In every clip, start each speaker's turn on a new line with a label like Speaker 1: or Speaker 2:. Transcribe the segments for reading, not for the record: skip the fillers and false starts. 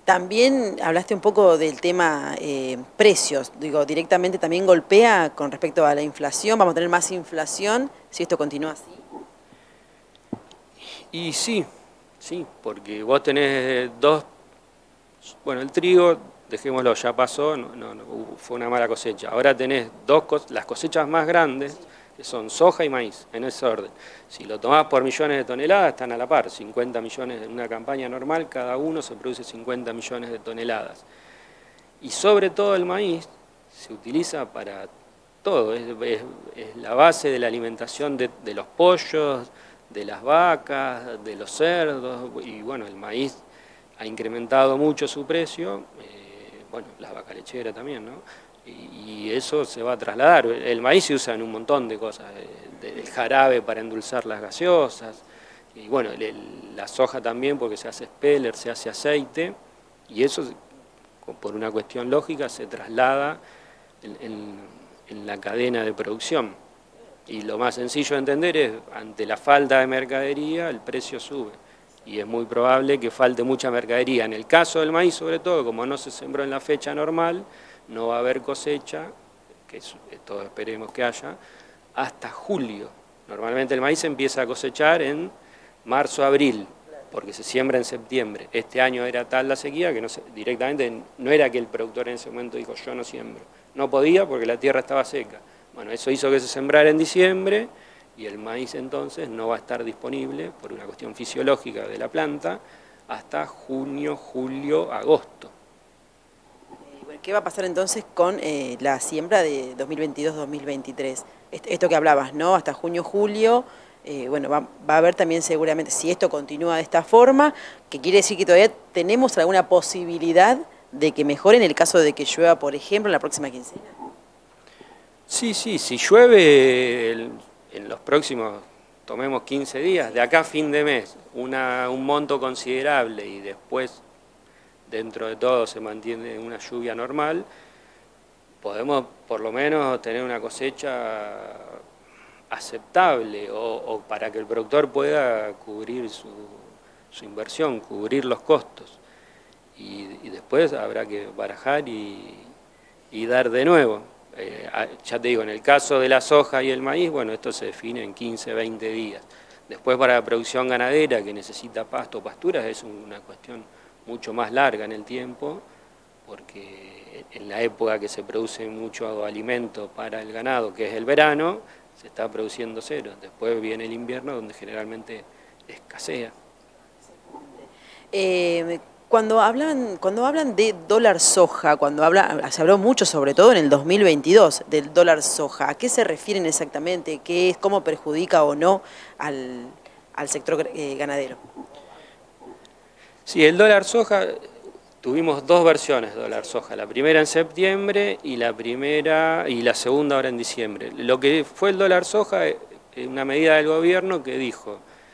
Speaker 1: También hablaste un poco del tema precios, digo, directamente también golpea con respecto a la inflación, vamos a tener más inflación si esto continúa así.
Speaker 2: Y sí, sí, porque vos tenés dos, bueno, el trigo, dejémoslo, ya pasó, fue una mala cosecha. Ahora tenés las cosechas más grandes, que son soja y maíz, en ese orden. Si lo tomás por millones de toneladas, están a la par, 50 millones en una campaña normal, cada uno se produce 50 millones de toneladas. Y sobre todo el maíz se utiliza para todo, es la base de la alimentación de los pollos, de las vacas, de los cerdos, y bueno, el maíz ha incrementado mucho su precio, bueno, la vaca lechera también, ¿no? Y eso se va a trasladar. El maíz se usa en un montón de cosas, el jarabe para endulzar las gaseosas, y bueno, la soja también porque se hace speller, se hace aceite, y eso por una cuestión lógica se traslada en la cadena de producción. Y lo más sencillo de entender es, ante la falta de mercadería, el precio sube. Y es muy probable que falte mucha mercadería. En el caso del maíz, sobre todo, como no se sembró en la fecha normal, no va a haber cosecha, que todos esperemos que haya, hasta julio. Normalmente el maíz se empieza a cosechar en marzo, abril, porque se siembra en septiembre. Este año era tal la sequía que directamente no era que el productor en ese momento dijo yo no siembro. No podía porque la tierra estaba seca. Bueno, eso hizo que se sembrara en diciembre y el maíz entonces no va a estar disponible por una cuestión fisiológica de la planta hasta junio, julio, agosto.
Speaker 1: ¿Qué va a pasar entonces con la siembra de 2022-2023? Esto que hablabas, ¿no? Hasta junio, julio, bueno, va a haber también seguramente, si esto continúa de esta forma, que quiere decir que todavía tenemos alguna posibilidad de que mejore en el caso de que llueva, por ejemplo, en la próxima quincena.
Speaker 2: Sí, sí, si llueve en los próximos, tomemos 15 días, de acá a fin de mes, un monto considerable y después dentro de todo se mantiene una lluvia normal, podemos por lo menos tener una cosecha aceptable o para que el productor pueda cubrir su inversión, cubrir los costos. Y después habrá que barajar y dar de nuevo. Ya te digo, en el caso de la soja y el maíz, bueno, esto se define en 15, 20 días. Después para la producción ganadera que necesita pasto, pasturas, es una cuestión mucho más larga en el tiempo, porque en la época que se produce mucho alimento para el ganado, que es el verano, se está produciendo cero. Después viene el invierno, donde generalmente escasea.
Speaker 1: Cuando hablan de dólar soja, se habló mucho, sobre todo en el 2022, del dólar soja, ¿a qué se refieren exactamente? ¿Qué es, cómo perjudica o no al sector ganadero?
Speaker 2: Sí, el dólar soja, tuvimos dos versiones de dólar soja, la primera en septiembre y la segunda ahora en diciembre. Lo que fue el dólar soja es una medida del gobierno que dijo,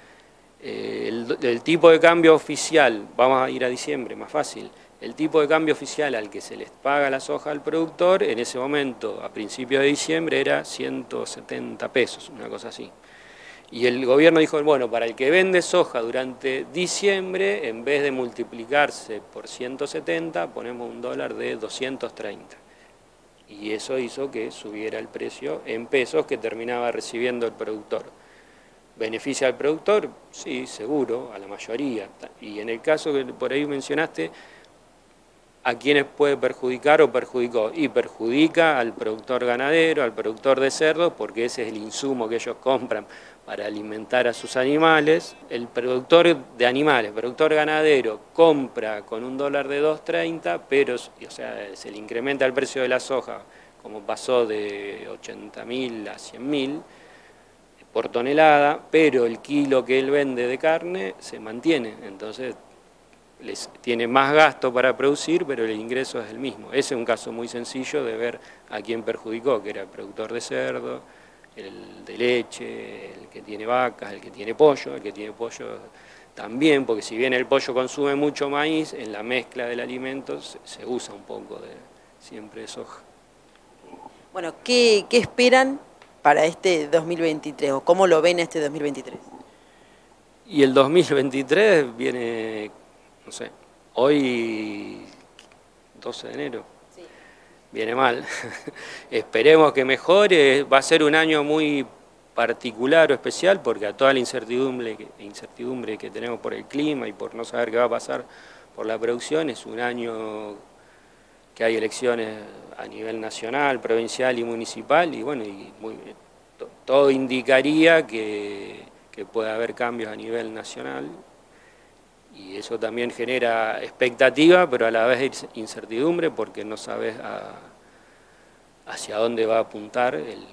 Speaker 2: el tipo de cambio oficial, vamos a ir a diciembre, más fácil, el tipo de cambio oficial al que se les paga la soja al productor, en ese momento, a principios de diciembre, era 170 pesos, una cosa así. Y el gobierno dijo, bueno, para el que vende soja durante diciembre, en vez de multiplicarse por 170, ponemos un dólar de 230. Y eso hizo que subiera el precio en pesos que terminaba recibiendo el productor. ¿Beneficia al productor? Sí, seguro, a la mayoría. Y en el caso que por ahí mencionaste, ¿a quiénes puede perjudicar o perjudicó? Y perjudica al productor ganadero, al productor de cerdos, porque ese es el insumo que ellos compran para alimentar a sus animales. El productor de animales, productor ganadero, compra con un dólar de 2.30, pero o sea, se le incrementa el precio de la soja, como pasó de 80.000 a 100.000 por tonelada, pero el kilo que él vende de carne se mantiene, entonces tiene más gasto para producir, pero el ingreso es el mismo. Ese es un caso muy sencillo de ver a quién perjudicó, que era el productor de cerdo, el de leche, el que tiene vacas, el que tiene pollo también, porque si bien el pollo consume mucho maíz, en la mezcla del alimento se usa un poco siempre de soja.
Speaker 1: Bueno, ¿qué esperan para este 2023 o cómo lo ven este 2023?
Speaker 2: Y el 2023 viene, no sé, Hoy, 12 de enero, viene mal. Esperemos que mejore. Va a ser un año muy particular o especial porque a toda la incertidumbre que tenemos por el clima y por no saber qué va a pasar por la producción, es un año que hay elecciones a nivel nacional, provincial y municipal, y bueno, todo indicaría que puede haber cambios a nivel nacional, y eso también genera expectativa, pero a la vez incertidumbre, porque no sabes hacia dónde va a apuntar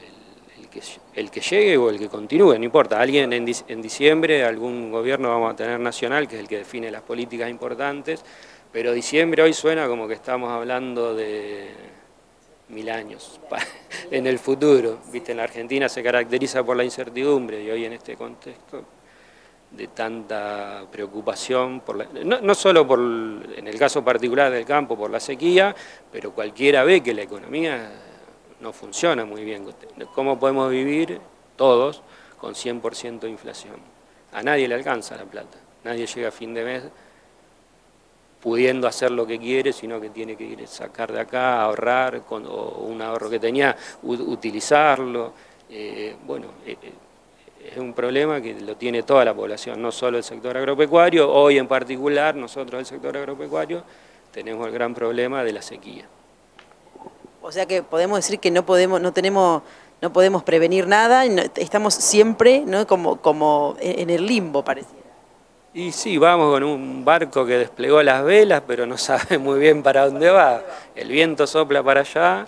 Speaker 2: el que llegue o el que continúe, no importa. Alguien en diciembre, algún gobierno vamos a tener nacional, que es el que define las políticas importantes, pero diciembre hoy suena como que estamos hablando de 1000 años en el futuro. ¿Viste? En la Argentina se caracteriza por la incertidumbre, y hoy en este contexto de tanta preocupación, no solo en el caso particular del campo, por la sequía, pero cualquiera ve que la economía no funciona muy bien. ¿Cómo podemos vivir todos con 100% de inflación? A nadie le alcanza la plata, nadie llega a fin de mes pudiendo hacer lo que quiere, sino que tiene que ir a sacar de acá, ahorrar, o un ahorro que tenía, utilizarlo. Bueno, es un problema que lo tiene toda la población, no solo el sector agropecuario. Hoy en particular, nosotros el sector agropecuario tenemos el gran problema de la sequía.
Speaker 1: O sea que podemos decir que no podemos prevenir nada, estamos siempre, ¿no?, como en el limbo, pareciera.
Speaker 2: Y sí, vamos con un barco que desplegó las velas, pero no sabe muy bien para dónde va. El viento sopla para allá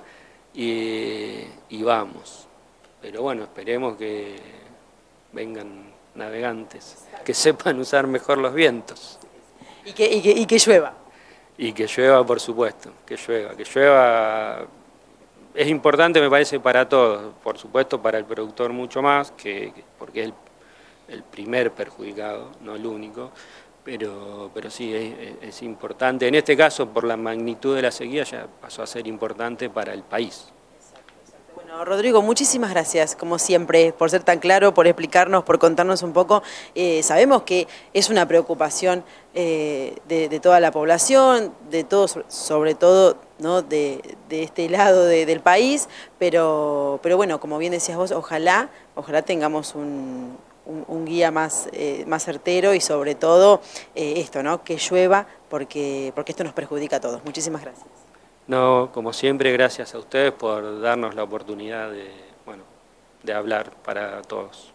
Speaker 2: y vamos. Pero bueno, esperemos que vengan navegantes, que sepan usar mejor los vientos.
Speaker 1: Y que llueva.
Speaker 2: Y que llueva, por supuesto, que llueva. Es importante, me parece, para todos, por supuesto para el productor mucho más, porque es el primer perjudicado, no el único, pero sí es importante. En este caso, por la magnitud de la sequía, ya pasó a ser importante para el país.
Speaker 1: Bueno, Rodrigo, muchísimas gracias, como siempre, por ser tan claro, por explicarnos, por contarnos un poco. Sabemos que es una preocupación de toda la población, de todos, sobre todo, ¿no?, de este lado del país, pero bueno, como bien decías vos, ojalá tengamos un guía más certero y sobre todo esto, ¿no?, que llueva, porque esto nos perjudica a todos. Muchísimas gracias.
Speaker 2: No, como siempre, gracias a ustedes por darnos la oportunidad de hablar para todos.